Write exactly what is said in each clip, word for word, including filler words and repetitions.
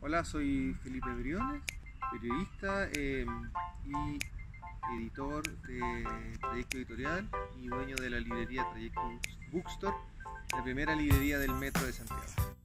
Hola, soy Felipe Briones, periodista eh, y editor de Trayecto Editorial y dueño de la librería Trayecto Bookstore, la primera librería del Metro de Santiago.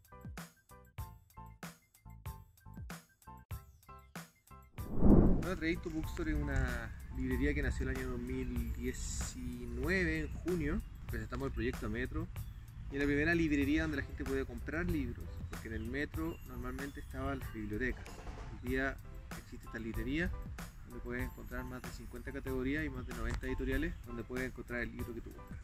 Bueno, Trayecto Bookstore es una librería que nació el año dos mil diecinueve, en junio. Presentamos el proyecto a Metro y es la primera librería donde la gente puede comprar libros, porque en el Metro normalmente estaban las bibliotecas. Hoy día existe esta librería donde puedes encontrar más de cincuenta categorías y más de noventa editoriales donde puedes encontrar el libro que tú buscas.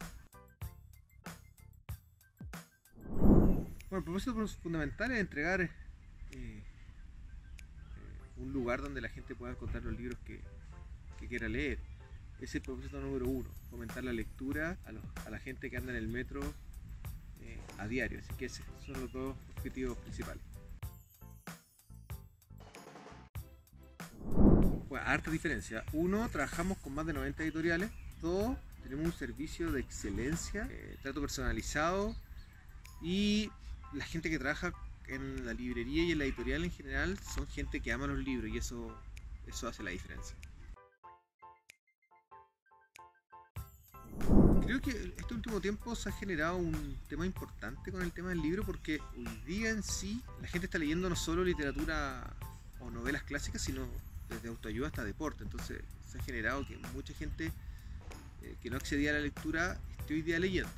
Bueno, el propósito fundamental es entregar eh, eh, un lugar donde la gente pueda encontrar los libros que, que quiera leer. Ese es el propósito número uno, fomentar la lectura a, los, a la gente que anda en el metro eh, a diario. Así que esos son los dos objetivos principales. Bueno, harta diferencia. Uno, trabajamos con más de noventa editoriales. Dos, tenemos un servicio de excelencia, eh, trato personalizado, y la gente que trabaja en la librería y en la editorial en general son gente que ama los libros, y eso, eso hace la diferencia. Creo que este último tiempo se ha generado un tema importante con el tema del libro, porque hoy día en sí la gente está leyendo no solo literatura o novelas clásicas, sino desde autoayuda hasta deporte. Entonces se ha generado que mucha gente eh, que no accedía a la lectura esté hoy día leyendo.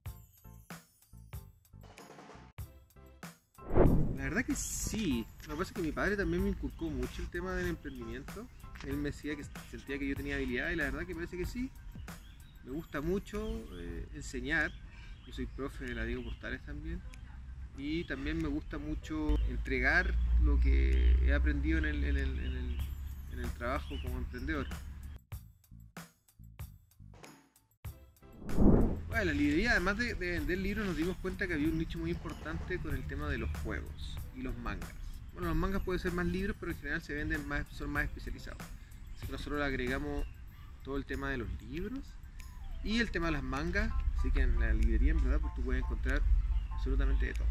La verdad que sí. Lo que pasa es que mi padre también me inculcó mucho el tema del emprendimiento. Él me decía que sentía que yo tenía habilidad, y la verdad que parece que sí. Me gusta mucho eh, enseñar. Yo soy profe de la Diego Portales también. Y también me gusta mucho entregar lo que he aprendido en el, en el, en el, en el trabajo como emprendedor. Bueno, la librería, además de, de vender libros, nos dimos cuenta que había un nicho muy importante con el tema de los juegos y los mangas. Bueno, los mangas pueden ser más libros, pero en general se venden más, son más especializados. Así que nosotros le agregamos todo el tema de los libros y el tema de las mangas. Así que en la librería, en verdad, pues tú puedes encontrar absolutamente de todo.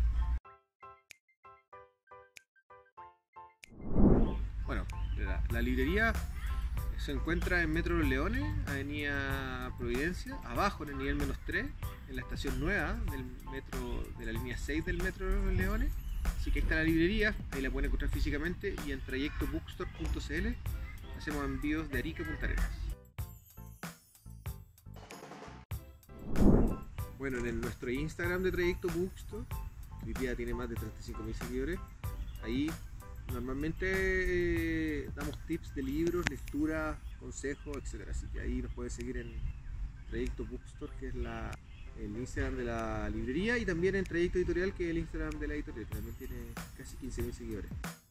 Bueno, la, la librería se encuentra en Metro Los Leones, Avenida Providencia, abajo en el nivel menos tres, en la estación nueva del metro, de la línea seis del Metro Los Leones. Así que ahí está la librería, ahí la pueden encontrar físicamente, y en trayecto bookstore punto c l hacemos envíos de Arica a Punta Arenas. Bueno, en nuestro Instagram de Trayecto Bookstore, que hoy día tiene más de treinta y cinco mil seguidores, ahí normalmente eh, damos tips de libros, lectura, consejos, etcétera. Así que ahí nos puedes seguir en Trayecto Bookstore, que es la, el Instagram de la librería, y también en Trayecto Editorial, que es el Instagram de la editorial, que también tiene casi quince mil seguidores.